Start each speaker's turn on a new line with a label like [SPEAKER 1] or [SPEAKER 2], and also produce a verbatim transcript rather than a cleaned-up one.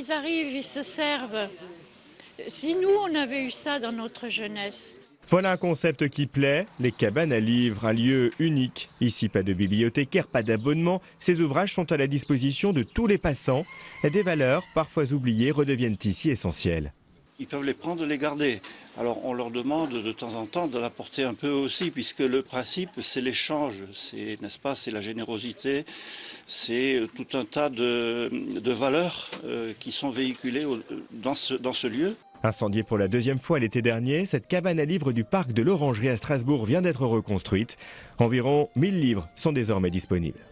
[SPEAKER 1] ils arrivent, ils se servent. Si nous, on avait eu ça dans notre jeunesse.
[SPEAKER 2] Voilà un concept qui plaît, les cabanes à livres, un lieu unique. Ici, pas de bibliothécaire, pas d'abonnement. Ces ouvrages sont à la disposition de tous les passants. Des valeurs, parfois oubliées, redeviennent ici essentielles.
[SPEAKER 3] Ils peuvent les prendre, les garder. Alors on leur demande de temps en temps de l'apporter un peu aussi, puisque le principe c'est l'échange, c'est, n'est-ce pas, c'est la générosité, c'est tout un tas de, de valeurs euh, qui sont véhiculées au, dans, ce, dans ce lieu.
[SPEAKER 2] Incendiée pour la deuxième fois l'été dernier, cette cabane à livres du parc de l'Orangerie à Strasbourg vient d'être reconstruite. Environ mille livres sont désormais disponibles.